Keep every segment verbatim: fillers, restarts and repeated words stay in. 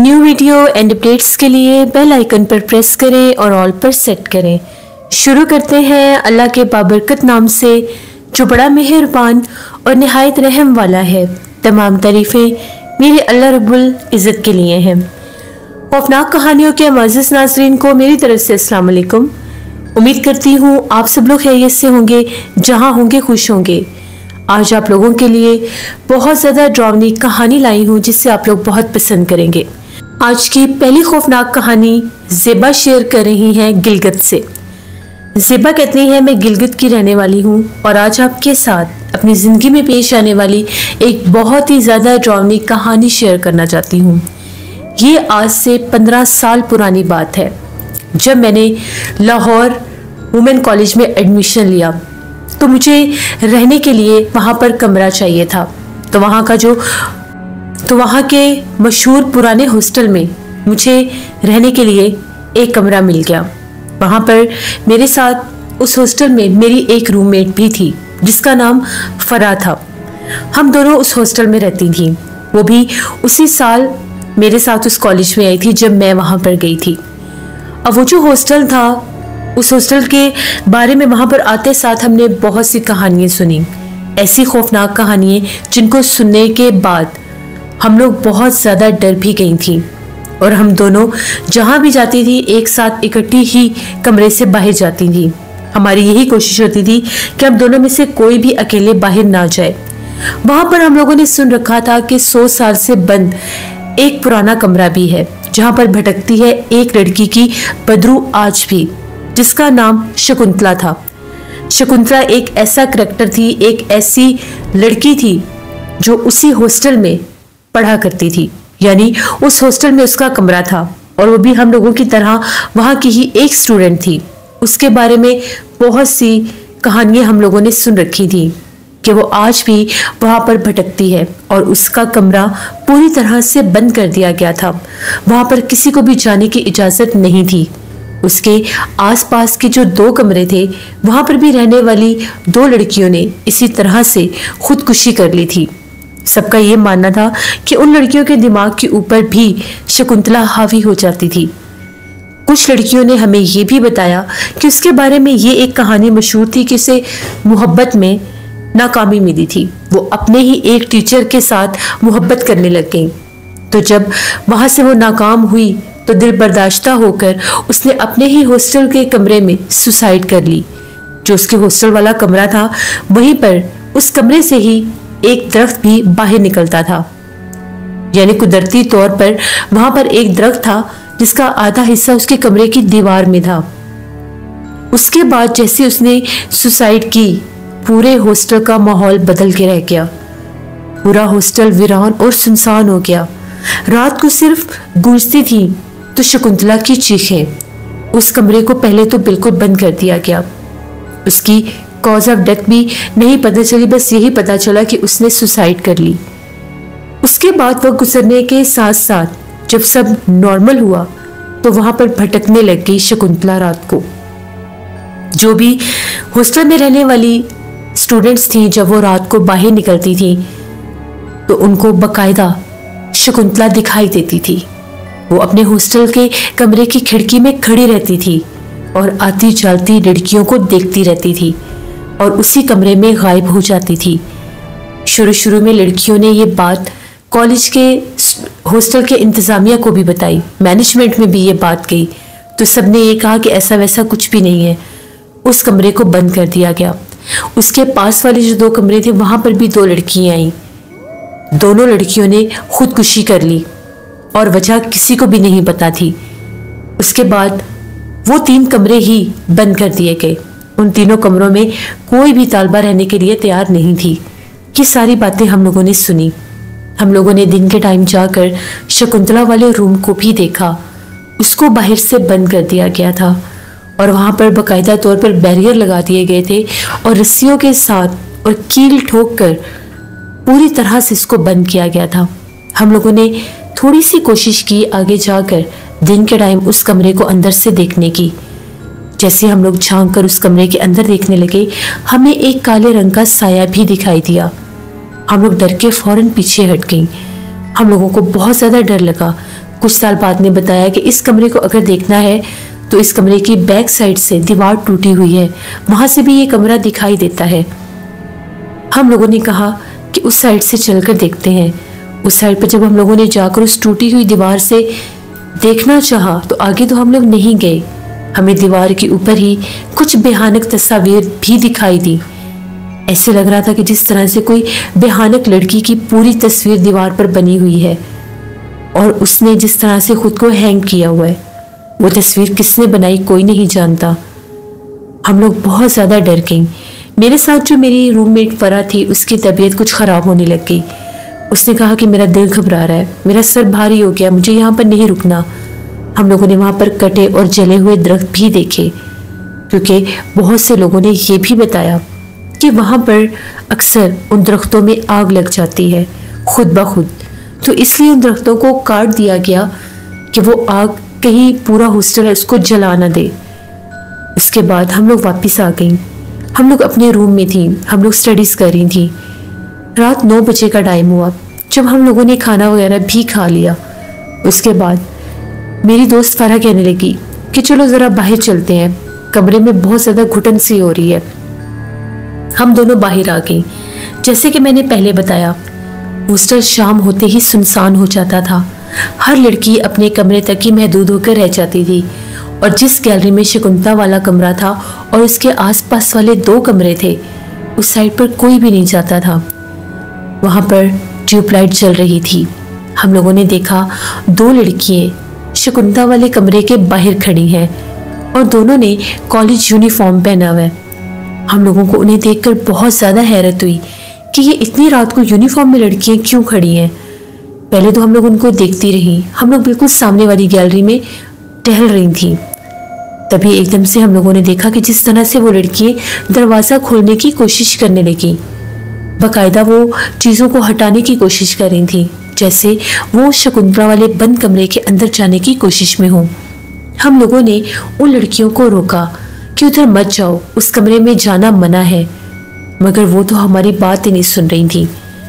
New video and updates के लिए bell icon पर प्रेस करें और ऑल पर सेट करें। शुरू करते हैं अल्लाह के बाबरकत नाम से जो बड़ा मेहरबान और निहायत रहम वाला है। तमाम तारीफ़ें मेरे अल्लाह रब्बुल इज़्ज़त के लिए हैं। खौफनाक कहानियों के मुअज़्ज़ज़ नाज़रीन को मेरी तरफ से अस्सलाम वालेकुम। उम्मीद करती हूँ आप सब लोग खैरियत से होंगे, जहाँ होंगे खुश होंगे। आज आप लोगों के लिए बहुत ज़्यादा ड्रावनी कहानी लाई हूँ जिससे आप लोग बहुत पसंद करेंगे। आज की पहली खौफनाक कहानी ज़ेबा शेयर कर रही हैं गिलगित से। ज़ेबा कहती है, मैं गिलगित की रहने वाली हूँ और आज आपके साथ अपनी ज़िंदगी में पेश आने वाली एक बहुत ही ज़्यादा ड्रावनी कहानी शेयर करना चाहती हूँ। ये आज से पंद्रह साल पुरानी बात है, जब मैंने लाहौर वुमेन कॉलेज में एडमिशन लिया तो मुझे रहने के लिए वहाँ पर कमरा चाहिए था। तो वहाँ का जो तो वहाँ के मशहूर पुराने हॉस्टल में मुझे रहने के लिए एक कमरा मिल गया। वहाँ पर मेरे साथ उस हॉस्टल में मेरी एक रूममेट भी थी जिसका नाम फरा था। हम दोनों उस हॉस्टल में रहती थी। वो भी उसी साल मेरे साथ उस कॉलेज में आई थी जब मैं वहाँ पर गई थी। अब वो जो हॉस्टल था, उस हॉस्टल के बारे में वहाँ पर आते साथ हमने बहुत सी कहानियाँ सुनी, ऐसी खौफनाक कहानियाँ जिनको सुनने के बाद हम लोग बहुत ज़्यादा डर भी गई थी। और हम दोनों जहाँ भी जाती थी एक साथ इकट्ठी ही कमरे से बाहर जाती थी। हमारी यही कोशिश होती थी कि हम दोनों में से कोई भी अकेले बाहर ना जाए। वहाँ पर हम लोगों ने सुन रखा था कि सौ साल से बंद एक पुराना कमरा भी है जहाँ पर भटकती है एक लड़की की बदरू आज भी, जिसका नाम शकुंतला था। शकुंतला एक ऐसा करैक्टर थी, एक ऐसी लड़की थी जो उसी हॉस्टल में पढ़ा करती थी, यानी उस हॉस्टल में उसका कमरा था और वो भी हम लोगों की तरह वहाँ की ही एक स्टूडेंट थी। उसके बारे में बहुत सी कहानियाँ हम लोगों ने सुन रखी थी कि वो आज भी वहाँ पर भटकती है और उसका कमरा पूरी तरह से बंद कर दिया गया था। वहाँ पर किसी को भी जाने की इजाज़त नहीं थी। उसके आसपास के जो दो कमरे थे वहाँ पर भी रहने वाली दो लड़कियों ने इसी तरह से खुदकुशी कर ली थी। सबका ये मानना था कि उन लड़कियों के दिमाग के ऊपर भी शकुंतला हावी हो जाती थी। कुछ लड़कियों ने हमें ये भी बताया कि उसके बारे में ये एक कहानी मशहूर थी कि उसे मोहब्बत में नाकामी मिली थी। वो अपने ही एक टीचर के साथ मोहब्बत करने लग गई। तो जब वहाँ से वो नाकाम हुई तो दिल बर्दाश्ता होकर उसने अपने ही हॉस्टल के कमरे में सुसाइड कर ली। जो उसके हॉस्टल वाला कमरा था, वहीं पर उस कमरे से ही एक दरख्त भी बाहर निकलता था, यानी कुदरती तौर पर वहां पर एक दरख्त था जिसका आधा हिस्सा उसके कमरे की दीवार में था। उसके बाद जैसे उसने सुसाइड की, पूरे हॉस्टल का माहौल बदल के रह गया। पूरा हॉस्टल वीरान और सुनसान हो गया। रात को सिर्फ गूंजती थी तो शकुंतला की चीखें। उस कमरे को पहले तो बिल्कुल बंद कर दिया गया। उसकी कॉज ऑफ डेथ भी नहीं पता चली, बस यही पता चला कि उसने सुसाइड कर ली। उसके बाद वक्त गुजरने के साथ साथ जब सब नॉर्मल हुआ तो वहां पर भटकने लग गई शकुंतला। रात को जो भी हॉस्टल में रहने वाली स्टूडेंट्स थी, जब वो रात को बाहर निकलती थी तो उनको बकायदा शकुंतला दिखाई देती थी। वो अपने हॉस्टल के कमरे की खिड़की में खड़ी रहती थी और आती जाती लड़कियों को देखती रहती थी और उसी कमरे में गायब हो जाती थी। शुरू शुरू में लड़कियों ने ये बात कॉलेज के हॉस्टल के इंतज़ामिया को भी बताई, मैनेजमेंट में भी ये बात गई, तो सबने ये कहा कि ऐसा वैसा कुछ भी नहीं है। उस कमरे को बंद कर दिया गया। उसके पास वाले जो दो कमरे थे वहाँ पर भी दो लड़कियाँ आईं। दोनों लड़कियों ने खुदकुशी कर ली और वजह किसी को भी नहीं पता थी। उसके बाद वो तीन कमरे ही बंद कर दिए गए। उन तीनों कमरों में कोई भी तालबा रहने के लिए तैयार नहीं थी। ये सारी बातें हम लोगों ने सुनी। हम लोगों ने दिन के टाइम जाकर शकुंतला वाले रूम को भी देखा। उसको बाहर से बंद कर दिया गया था और वहाँ पर बाकायदा तौर पर बैरियर लगा दिए गए थे और रस्सियों के साथ और कील ठोक कर पूरी तरह से इसको बंद किया गया था। हम लोगों ने थोड़ी सी कोशिश की आगे जाकर दिन के टाइम उस कमरे को अंदर से देखने की। जैसे हम लोग झांक कर उस कमरे के अंदर देखने लगे, हमें एक काले रंग का साया भी दिखाई दिया। हम लोग डर के फौरन पीछे हट गईं। हम लोगों को बहुत ज़्यादा डर लगा। कुछ साल बाद ने बताया कि इस कमरे को अगर देखना है तो इस कमरे की बैक साइड से दीवार टूटी हुई है, वहां से भी ये कमरा दिखाई देता है। हम लोगों ने कहा कि उस साइड से चलकर देखते हैं। उस साइड पर जब हम लोगों ने जाकर उस टूटी हुई दीवार से देखना चाहा तो आगे तो हम लोग नहीं गए। हमें दीवार के ऊपर ही कुछ भयानक तस्वीर भी दिखाई दी। ऐसे लग रहा था कि जिस तरह से कोई भयानक लड़की की पूरी तस्वीर दीवार पर बनी हुई है और उसने जिस तरह से खुद को हैंग किया हुआ है। वो तस्वीर किसने बनाई कोई नहीं जानता। हम लोग बहुत ज़्यादा डर गए। मेरे साथ जो मेरी रूममेट फरा थी उसकी तबीयत कुछ ख़राब होने लग गई। उसने कहा कि मेरा दिल घबरा रहा है, मेरा सर भारी हो गया, मुझे यहाँ पर नहीं रुकना। हम लोगों ने वहाँ पर कटे और जले हुए दरख्त भी देखे, क्योंकि बहुत से लोगों ने ये भी बताया कि वहाँ पर अक्सर उन दरख्तों में आग लग जाती है खुद ब खुद। तो इसलिए उन दरख्तों को काट दिया गया कि वो आग कहीं पूरा हॉस्टल है उसको जला ना दे। उसके बाद हम लोग वापस आ गई। हम लोग अपने रूम में थी, हम लोग स्टडीज़ कर रही थी। रात नौ बजे का टाइम हुआ जब हम लोगों ने खाना वगैरह भी खा लिया। उसके बाद मेरी दोस्त फरा कहने लगी कि चलो ज़रा बाहर चलते हैं, कमरे में बहुत ज़्यादा घुटन सी हो रही है। हम दोनों बाहर आ गए। जैसे कि मैंने पहले बताया, हॉस्टल शाम होते ही सुनसान हो जाता था। हर लड़की अपने कमरे तक ही महदूद होकर रह जाती थी और जिस गैलरी में शकुंतला वाला कमरा था और उसके आसपास वाले दो कमरे थे, उस साइड पर कोई भी नहीं जाता था। वहाँ पर ट्यूबलाइट जल रही थी। हम लोगों ने देखा दो लड़कियाँ शकुंतला वाले कमरे के बाहर खड़ी हैं और दोनों ने कॉलेज यूनिफॉर्म पहना हुआ है। हम लोगों को उन्हें देखकर बहुत ज़्यादा हैरत हुई कि ये इतनी रात को यूनिफॉर्म में लड़कियाँ क्यों खड़ी हैं। पहले तो हम लोग उनको देखती रही। हम लोग बिल्कुल सामने वाली गैलरी में टहल रही थी। तभी एकदम से हम लोगों ने देखा कि जिस तरह से वो लड़कियाँ दरवाज़ा खोलने की कोशिश करने लगी, बाकायदा वो चीज़ों को हटाने की कोशिश कर रही थी, जैसे वो शकुंतला वाले बंद कमरे के अंदर जाने की कोशिश में हो। हम लोगों ने उन लड़कियों को रोका कि उधर मत जाओ, उस कमरे में जाना मना है, मगर वो तो हमारी बात ही नहीं सुन रही थी।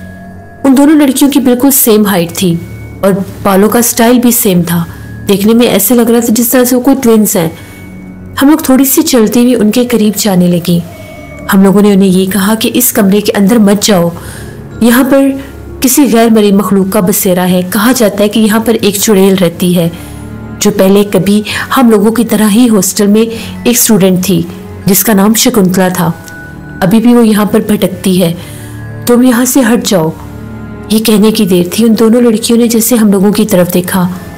उन दोनों लड़कियों की बिल्कुल सेम हाइट थी और बालों का स्टाइल भी सेम था। देखने में ऐसे लग रहा था जिस तरह से वो कोई ट्विंस हैं। हम लोग थोड़ी सी चलती हुई उनके करीब जाने लगी। हम लोगों ने उन्हें ये कहा कि इस कमरे के अंदर मत जाओ, यहाँ पर किसी गैर मरी मखलूक का बसेरा है। कहा जाता है कि यहाँ पर एक चुड़ैल रहती है जो पहले कभी हम लोगों की तरह ही हॉस्टल में एक स्टूडेंट थी जिसका नाम शकुंतला था। अभी भी वो यहाँ पर भटकती है, तुम यहाँ से हट जाओ। ये कहने की देर थी। उन दोनों लड़कियों ने जैसे हम लोगों की तरफ देखा,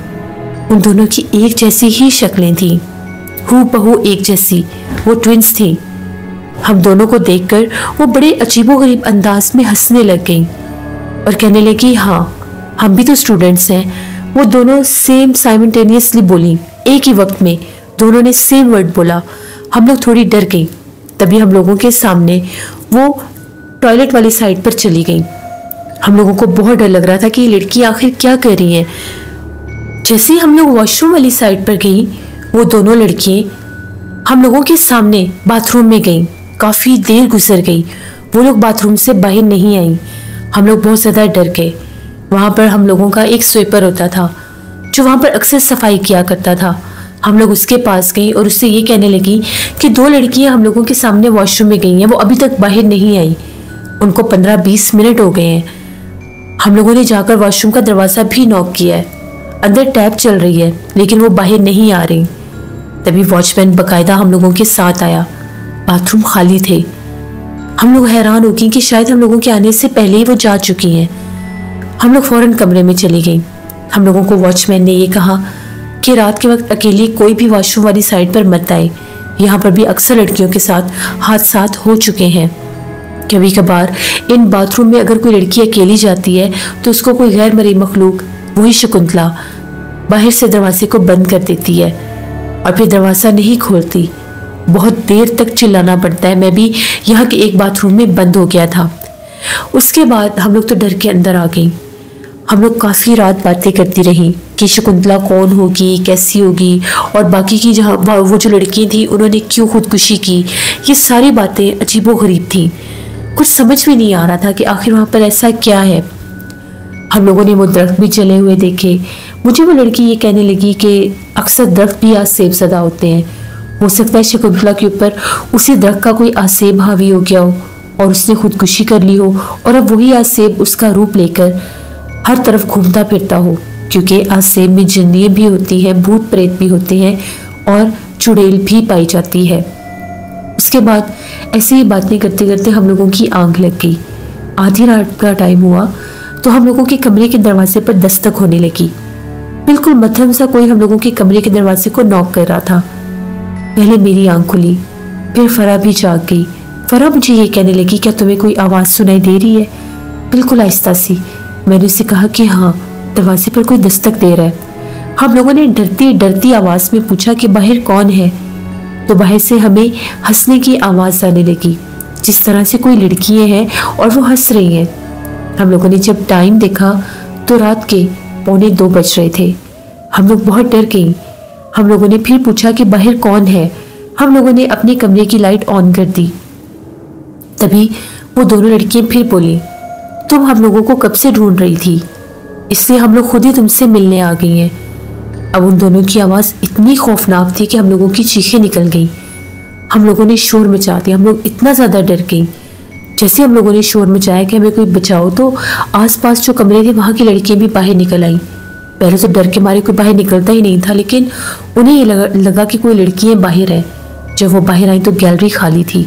उन दोनों की एक जैसी ही शक्लें थी, हूबहू एक जैसी, वो ट्विंस थी। हम दोनों को देखकर वो बड़े अजीबोगरीब अंदाज में हंसने लग गई और कहने लगी, हाँ हम भी तो स्टूडेंट्स हैं। वो दोनों सेम साइमल्टेनियसली बोली, एक ही वक्त में दोनों ने सेम वर्ड बोला। हम लोग थोड़ी डर गई। तभी हम लोगों के सामने वो टॉयलेट वाली साइड पर चली गई। हम लोगों को बहुत डर लग रहा था कि ये लड़की आखिर क्या कर रही है। जैसे ही हम लोग वॉशरूम वाली साइड पर गई, वो दोनों लड़कियां हम लोगों के सामने बाथरूम में गई। काफ़ी देर गुजर गई, वो लोग बाथरूम से बाहर नहीं आई। हम लोग बहुत ज़्यादा डर गए। वहाँ पर हम लोगों का एक स्वीपर होता था जो वहाँ पर अक्सर सफाई किया करता था। हम लोग उसके पास गई और उससे ये कहने लगी कि दो लड़कियां हम लोगों के सामने वॉशरूम में गई हैं, वो अभी तक बाहर नहीं आई, उनको पंद्रह बीस मिनट हो गए हैं। हम लोगों ने जाकर वॉशरूम का दरवाज़ा भी नॉक किया है, अंदर टैप चल रही है लेकिन वो बाहर नहीं आ रही। तभी वॉचमैन बकायदा हम लोगों के साथ आया। बाथरूम खाली थे। हम लोग हैरान हो गए कि शायद हम लोगों के आने से पहले ही वो जा चुकी हैं। हम लोग फौरन कमरे में चली गई। हम लोगों को वॉचमैन ने ये कहा कि रात के वक्त अकेली कोई भी वॉशरूम वाली साइड पर मत आए। यहाँ पर भी अक्सर लड़कियों के साथ हादसात हो चुके हैं। कभी कभार इन बाथरूम में अगर कोई लड़की अकेली जाती है तो उसको कोई गैर मरी मखलूक, वही शकुंतला, बाहर से दरवाजे को बंद कर देती है और फिर दरवाज़ा नहीं खोलती। बहुत देर तक चिल्लाना पड़ता है। मैं भी यहाँ के एक बाथरूम में बंद हो गया था। उसके बाद हम लोग तो डर के अंदर आ गई। हम लोग काफ़ी रात बातें करती रही कि शकुंतला कौन होगी, कैसी होगी, और बाकी की जहाँ वो जो लड़की थी उन्होंने क्यों खुदकुशी की। ये सारी बातें अजीबो गरीब थी। कुछ समझ में नहीं आ रहा था कि आखिर वहाँ पर ऐसा क्या है। हम लोगों ने वो दरख्त भी जले हुए देखे। मुझे वो लड़की ये कहने लगी कि अक्सर दरख्त भी आज सेब ज़दा होते हैं, हो सकता है शकुंतला के ऊपर उसी दरख्त का कोई आसेब हावी हो गया हो और उसने खुदकुशी कर ली हो, और अब वही आसेब उसका रूप लेकर हर तरफ घूमता फिरता हो, क्योंकि आसेब में जिन्नियाँ भी होती हैं, भूत प्रेत भी होते हैं और चुड़ैल भी पाई जाती है। उसके बाद ऐसे ही बातें करते करते हम लोगों की आंख लग गई। आधी रात का टाइम हुआ तो हम लोगों के कमरे के दरवाजे पर दस्तक होने लगी। बिल्कुल मध्यम सा कोई हम लोगों के कमरे के दरवाजे को नॉक कर रहा था। पहले मेरी आंख खुली, फिर फरा भी जाग गई। फरा मुझे ये कहने लगी, क्या तुम्हें कोई आवाज़ सुनाई दे रही है? बिल्कुल आहिस्ता सी। मैंने उससे कहा कि हाँ, दरवाजे पर कोई दस्तक दे रहा है। हम लोगों ने डरती डरती आवाज़ में पूछा कि बाहर कौन है, तो बाहर से हमें हंसने की आवाज़ आने लगी, जिस तरह से कोई लड़कियाँ हैं और वो हंस रही हैं। हम लोगों ने जब टाइम देखा तो रात के पौने दो बज रहे थे। हम लोग बहुत डर गए। हम लोगों ने फिर पूछा कि बाहर कौन है। हम लोगों ने अपने कमरे की लाइट ऑन कर दी। तभी वो दोनों लड़कियां फिर बोली, तुम हम लोगों को कब से ढूंढ रही थी, इसलिए हम लोग खुद ही तुमसे मिलने आ गई हैं। अब उन दोनों की आवाज़ इतनी खौफनाक थी कि हम लोगों की चीखें निकल गई। हम लोगों ने शोर मचा दिया। हम लोग इतना ज़्यादा डर गए। जैसे हम लोगों ने शोर मचाया कि हमें कोई बचाओ, तो आसपास जो कमरे थे वहाँ की लड़कियां भी बाहर निकल आईं। पहले तो डर के मारे कोई बाहर निकलता ही नहीं था, लेकिन उन्हें ये लगा, लगा कि कोई लड़कियां बाहर है। जब वो बाहर आई तो गैलरी खाली थी।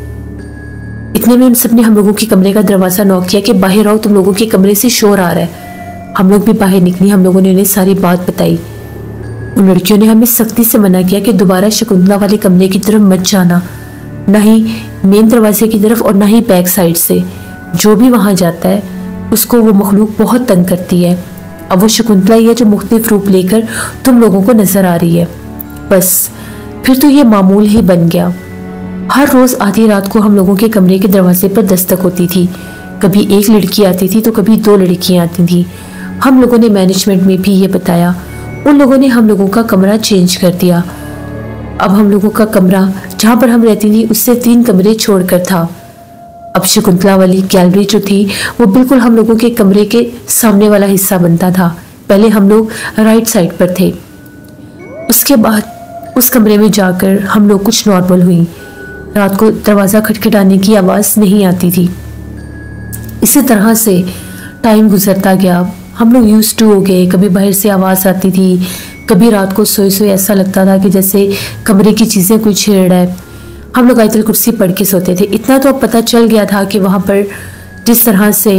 इतने में उन सब ने हम लोगों के कमरे का दरवाज़ा नॉक किया कि बाहर आओ, तुम लोगों के कमरे से शोर आ रहा है। हम लोग भी बाहर निकली। हम लोगों ने उन्हें सारी बात बताई। उन लड़कियों ने हमें सख्ती से मना किया कि दोबारा शकुंतला वाले कमरे की तरफ मत जाना, ना ही मेन दरवाजे की तरफ और ना ही बैक साइड से। जो भी वहाँ जाता है उसको वो मखलूक बहुत तंग करती है। अब वो शकुंतला ही है जो मुख्तलिफ रूप लेकर तुम लोगों को नजर आ रही है। बस फिर तो ये मामूल ही बन गया। हर रोज आधी रात को हम लोगों के कमरे के दरवाजे पर दस्तक होती थी। कभी एक लड़की आती थी तो कभी दो लड़कियां आती थी। हम लोगों ने मैनेजमेंट में भी ये बताया। उन लोगों ने हम लोगों का कमरा चेंज कर दिया। अब हम लोगों का कमरा जहाँ पर हम रहती थी उससे तीन कमरे छोड़कर था। अब शकुंतला वाली गैलरी जो थी वो बिल्कुल हम लोगों के कमरे के सामने वाला हिस्सा बनता था। पहले हम लोग राइट साइड पर थे। उसके बाद उस कमरे में जाकर हम लोग कुछ नॉर्मल हुई। रात को दरवाज़ा खटखटाने की आवाज़ नहीं आती थी। इसी तरह से टाइम गुजरता गया। हम लोग यूज्ड टू हो गए। कभी बाहर से आवाज़ आती थी, कभी रात को सोए सोए ऐसा लगता था कि जैसे कमरे की चीज़ें कोई छेड़ रहा है। हम लोग आयतुल कुर्सी पढ़ के सोते थे। इतना तो अब पता चल गया था कि वहाँ पर जिस तरह से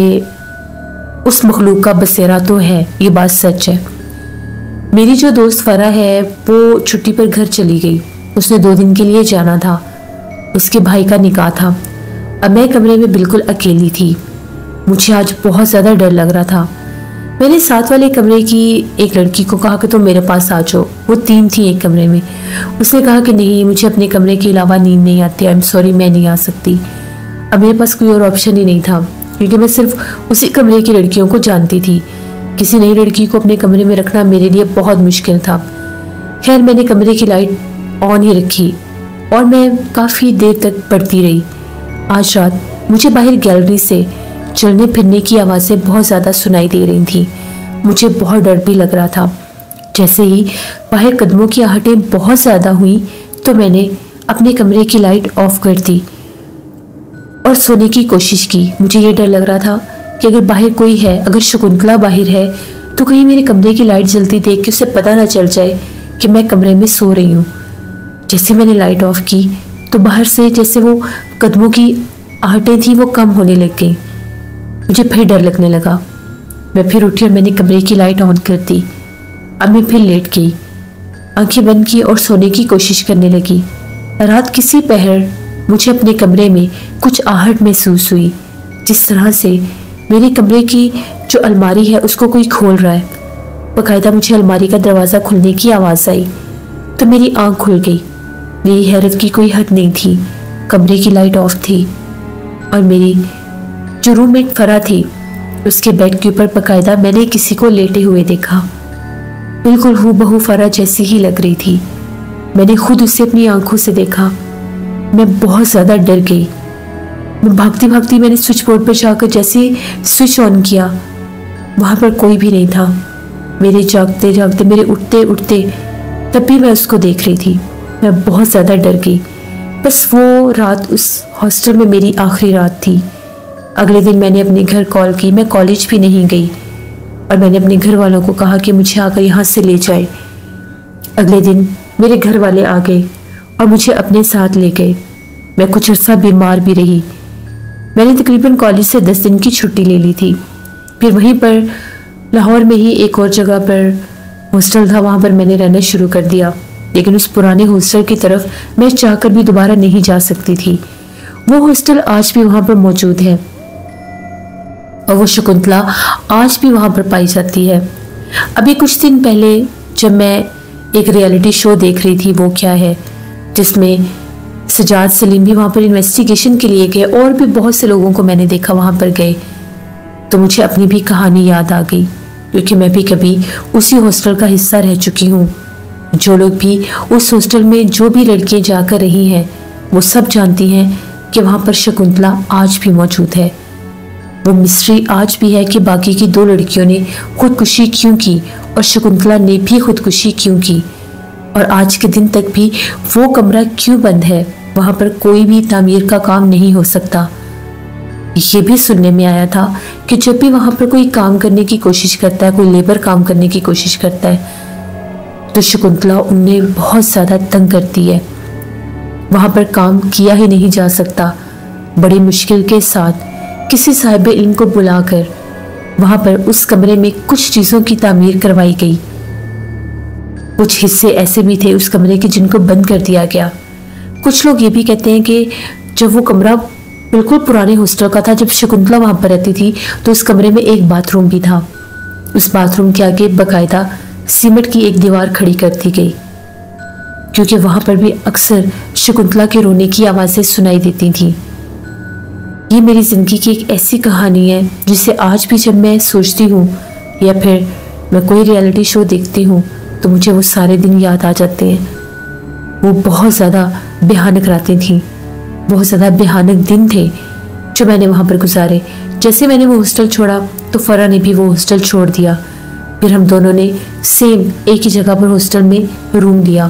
उस मखलूक का बसेरा तो है, ये बात सच है। मेरी जो दोस्त फरा है वो छुट्टी पर घर चली गई। उसने दो दिन के लिए जाना था। उसके भाई का निकाह था। अब मैं कमरे में बिल्कुल अकेली थी। मुझे आज बहुत ज़्यादा डर लग रहा था। मैंने साथ वाले कमरे की एक लड़की को कहा कि तुम मेरे पास आ जाओ। वो तीन थी एक कमरे में। उसने कहा कि नहीं, मुझे अपने कमरे के अलावा नींद नहीं आती, आई एम सॉरी, मैं नहीं आ सकती। अब मेरे पास कोई और ऑप्शन ही नहीं था, क्योंकि मैं सिर्फ उसी कमरे की लड़कियों को जानती थी। किसी नई लड़की को अपने कमरे में रखना मेरे लिए बहुत मुश्किल था। खैर, मैंने कमरे की लाइट ऑन ही रखी और मैं काफ़ी देर तक पढ़ती रही। आज रात मुझे बाहर गैलरी से चलने फिरने की आवाज़ें बहुत ज़्यादा सुनाई दे रही थी। मुझे बहुत डर भी लग रहा था। जैसे ही बाहर कदमों की आहटें बहुत ज़्यादा हुई तो मैंने अपने कमरे की लाइट ऑफ कर दी और सोने की कोशिश की। मुझे ये डर लग रहा था कि अगर बाहर कोई है, अगर शकुंतला बाहर है, तो कहीं मेरे कमरे की लाइट जलती देख के उसे पता ना चल जाए कि मैं कमरे में सो रही हूँ। जैसे मैंने लाइट ऑफ की तो बाहर से जैसे वो कदमों की आहटें थी वो कम होने लग गई। मुझे फिर डर लगने लगा। मैं फिर उठी और मैंने कमरे की लाइट ऑन कर दी। अब मैं फिर लेट गई, आंखें बंद की और सोने की कोशिश करने लगी। रात किसी पहर मुझे अपने कमरे में कुछ आहट महसूस हुई, जिस तरह से मेरे कमरे की जो अलमारी है उसको कोई खोल रहा है। बाकायदा मुझे अलमारी का दरवाज़ा खुलने की आवाज़ आई तो मेरी आंख खुल गई। मेरी हैरत की कोई हद नहीं थी। कमरे की लाइट ऑफ थी और मेरी जो रूममेट फरा थी उसके बेड के ऊपर बाकायदा मैंने किसी को लेटे हुए देखा। बिल्कुल हूबहू फरा जैसी ही लग रही थी। मैंने खुद उसे अपनी आंखों से देखा। मैं बहुत ज़्यादा डर गई। मैं भागती भागती मैंने स्विच बोर्ड पर जाकर जैसे स्विच ऑन किया वहाँ पर कोई भी नहीं था। मेरे जागते जागते, मेरे उठते उठते तब भी मैं उसको देख रही थी। मैं बहुत ज़्यादा डर गई। बस वो रात उस हॉस्टल में मेरी आखिरी रात थी। अगले दिन मैंने अपने घर कॉल की। मैं कॉलेज भी नहीं गई और मैंने अपने घर वालों को कहा कि मुझे आकर यहाँ से ले जाए। अगले दिन मेरे घर वाले आ गए और मुझे अपने साथ ले गए। मैं कुछ अर्सा बीमार भी रही। मैंने तकरीबन कॉलेज से दस दिन की छुट्टी ले ली थी। फिर वहीं पर लाहौर में ही एक और जगह पर हॉस्टल था, वहाँ पर मैंने रहना शुरू कर दिया। लेकिन उस पुराने हॉस्टल की तरफ मैं चाहकर भी दोबारा नहीं जा सकती थी। वो हॉस्टल आज भी वहाँ पर मौजूद है और वो शकुंतला आज भी वहाँ पर पाई जाती है। अभी कुछ दिन पहले जब मैं एक रियलिटी शो देख रही थी, वो क्या है, जिसमें सजाद सलीम भी वहाँ पर इन्वेस्टिगेशन के लिए गए और भी बहुत से लोगों को मैंने देखा वहाँ पर गए, तो मुझे अपनी भी कहानी याद आ गई, क्योंकि मैं भी कभी उसी हॉस्टल का हिस्सा रह चुकी हूँ। जो लोग भी उस हॉस्टल में जो भी लड़कियाँ जाकर रही हैं, वो सब जानती हैं कि वहाँ पर शकुंतला आज भी मौजूद है। वो मिस्ट्री आज भी है कि बाकी की दो लड़कियों ने खुदकुशी क्यों की और शकुंतला ने भी खुदकुशी क्यों की, और आज के दिन तक भी वो कमरा क्यों बंद है, वहाँ पर कोई भी तामीर का काम नहीं हो सकता। ये भी सुनने में आया था कि जब भी वहाँ पर कोई काम करने की कोशिश करता है, कोई लेबर काम करने की कोशिश करता है, तो शकुंतला उन्हें बहुत ज़्यादा तंग करती है। वहाँ पर काम किया ही नहीं जा सकता। बड़ी मुश्किल के साथ किसी साहिब इल्म को बुलाकर वहाँ पर उस कमरे में कुछ चीज़ों की तामीर करवाई गई। कुछ हिस्से ऐसे भी थे उस कमरे के जिनको बंद कर दिया गया। कुछ लोग ये भी कहते हैं कि जब वो कमरा बिल्कुल पुराने हॉस्टल का था, जब शकुंतला वहाँ पर रहती थी, तो उस कमरे में एक बाथरूम भी था। उस बाथरूम के आगे बाकायदा सीमेंट की एक दीवार खड़ी कर दी गई, क्योंकि वहाँ पर भी अक्सर शकुंतला के रोने की आवाज़ें सुनाई देती थीं। ये मेरी ज़िंदगी की एक ऐसी कहानी है जिसे आज भी जब मैं सोचती हूँ या फिर मैं कोई रियलिटी शो देखती हूँ तो मुझे वो सारे दिन याद आ जाते हैं। वो बहुत ज़्यादा भयानक रातें थीं, बहुत ज़्यादा भयानक दिन थे जो मैंने वहाँ पर गुजारे। जैसे मैंने वो हॉस्टल छोड़ा तो फरा ने भी वो हॉस्टल छोड़ दिया। फिर हम दोनों ने सेम एक ही जगह पर हॉस्टल में रूम लिया।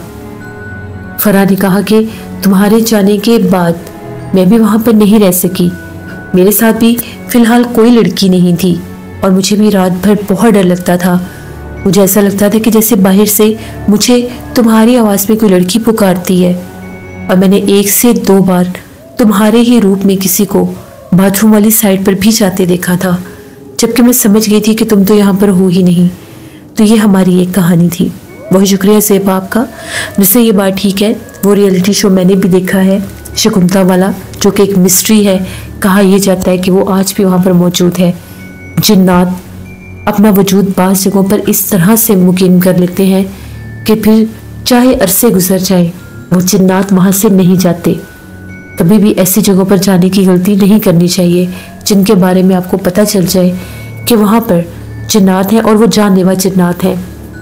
फरा ने कहा कि तुम्हारे जाने के बाद मैं भी वहाँ पर नहीं रह सकी। मेरे साथ भी फिलहाल कोई लड़की नहीं थी और मुझे भी रात भर बहुत डर लगता था। मुझे ऐसा लगता था कि जैसे बाहर से मुझे तुम्हारी आवाज़ में कोई लड़की पुकारती है, और मैंने एक से दो बार तुम्हारे ही रूप में किसी को बाथरूम वाली साइड पर भी जाते देखा था, जबकि मैं समझ गई थी कि तुम तो यहाँ पर हो ही नहीं। तो ये हमारी एक कहानी थी। बहुत शुक्रिया ज़ेब आपका। वैसे ये बात ठीक है, वो रियलिटी शो मैंने भी देखा है, शकुंतला वाला, जो कि एक मिस्ट्री है। कहा यह जाता है कि वो आज भी वहाँ पर मौजूद है। जिन्नात अपना वजूद बाज़ जगहों पर इस तरह से मुकीम कर लेते हैं कि फिर चाहे अरसे गुजर जाए, वो जिन्नात वहाँ से नहीं जाते। कभी भी ऐसी जगहों पर जाने की गलती नहीं करनी चाहिए जिनके बारे में आपको पता चल जाए कि वहाँ पर जिन्नात हैं और वो जानलेवा जिन्नात हैं।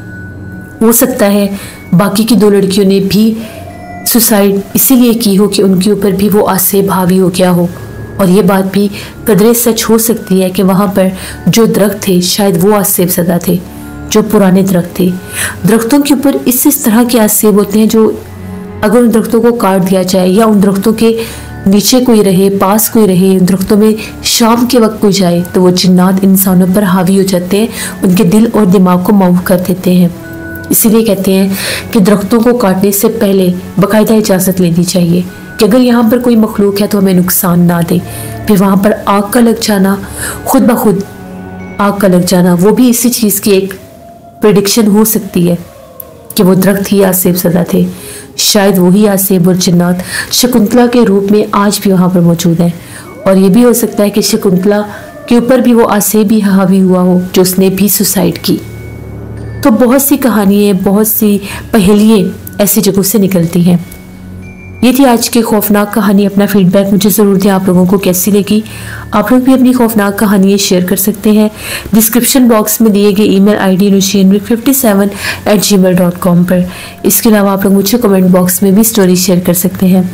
हो सकता है बाकी की दो लड़कियों ने भी सुसाइड इसीलिए की हो कि उनके ऊपर भी वो आसेब हावी हो गया हो, और ये बात भी कदरे सच हो सकती है कि वहाँ पर जो दरख्त थे शायद वो आसेब ज़दा थे, जो पुराने दरख्त थे। दरख्तों के ऊपर इस इस तरह के आसेब होते हैं जो अगर उन दरख्तों को काट दिया जाए या उन दरख्तों के नीचे कोई रहे, पास कोई रहे, उन दरख्तों में शाम के वक्त कोई जाए, तो वो जिन्नात इंसानों पर हावी हो जाते हैं, उनके दिल और दिमाग को माऊफ कर देते हैं। इसीलिए कहते हैं कि दरख्तों को काटने से पहले बाकायदा इजाज़त लेनी चाहिए कि अगर यहाँ पर कोई मखलूक है तो हमें नुकसान ना दे। फिर वहाँ पर आग का लग जाना, खुद ब खुद आग का लग जाना, वो भी इसी चीज़ की एक प्रेडिक्शन हो सकती है कि वो दरख्त ही आसेब ज़दा थे। शायद वही आसेब और जिन्नात शकुंतला के रूप में आज भी वहाँ पर मौजूद हैं, और ये भी हो सकता है कि शकुंतला के ऊपर भी वो आसेब ही हावी हुआ हो जो उसने भी सुसाइड की। तो बहुत सी कहानियाँ, बहुत सी पहेलियाँ ऐसी जगहों से निकलती हैं। ये थी आज की खौफनाक कहानी। अपना फीडबैक मुझे ज़रूर दें, आप लोगों को कैसी लगी। आप लोग भी अपनी खौफनाक कहानियाँ शेयर कर सकते हैं डिस्क्रिप्शन बॉक्स में दिए गए email ID Nusheen fifty seven eight G mail dot com पर। इसके अलावा आप लोग मुझे कमेंट बॉक्स में भी स्टोरी शेयर कर सकते हैं।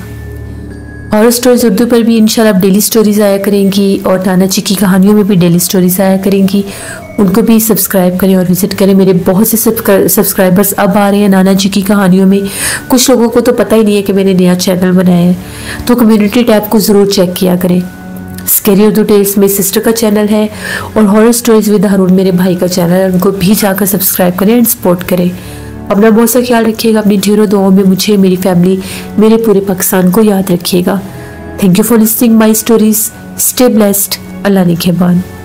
हॉरर स्टोरीज उर्दू पर भी इंशाल्लाह डेली स्टोरीज आया करेंगी और नाना जी की कहानियों में भी डेली स्टोरीज आया करेंगी। उनको भी सब्सक्राइब करें और विज़िट करें। मेरे बहुत से सब्सक्राइबर्स अब आ रहे हैं नाना जी की कहानियों में। कुछ लोगों को तो पता ही नहीं है कि मैंने नया चैनल बनाया है, तो कम्युनिटी टैब को ज़रूर चेक किया करें। स्कैरी उर्दू टेल्स मेरी सिस्टर का चैनल है और हॉरर स्टोरीज विद हारून मेरे भाई का चैनल है, उनको भी जाकर सब्सक्राइब करें एंड सपोर्ट करें। अपना बहुत सा ख्याल रखिएगा, अपनी ढेरों दुआओं में मुझे, मेरी फैमिली, मेरे पूरे पाकिस्तान को याद रखिएगा। Thank you for listening my stories. Stay blessed. Allah निगहबान।